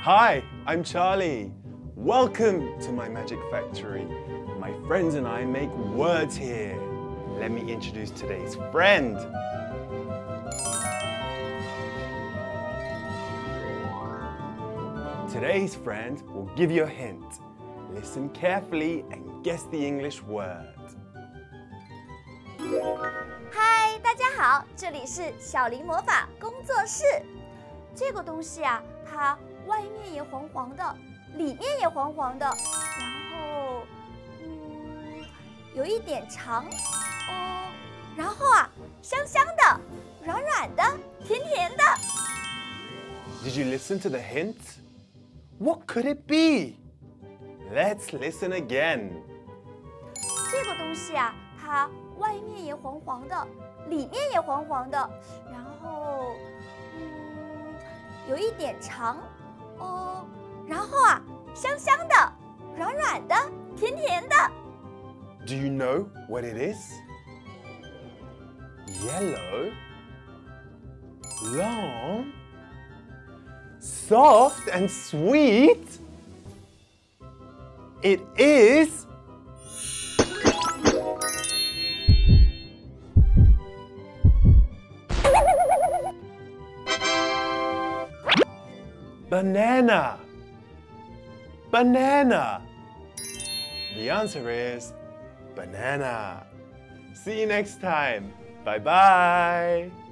Hi, I'm Charlie. Welcome to my magic factory. My friends and I make words here. Let me introduce today's friend. Today's friend will give you a hint. Listen carefully and guess the English word. 嗨，大家好，这里是小林魔法工作室。这个东西啊，它外面也黄黄的，里面也黄黄的，然后有一点长哦，然后啊，香香的，软软的，甜甜的。 Did you listen to the hint? What could it be? Let's listen again. 这个东西啊，它外面也黄黄的，里面也黄黄的，然后有一点长哦，然后啊，香香的，软软的，甜甜的。 Do you know what it is? Yellow, long, soft and sweet. It is banana. Banana. The answer is banana. See you next time. Bye-bye.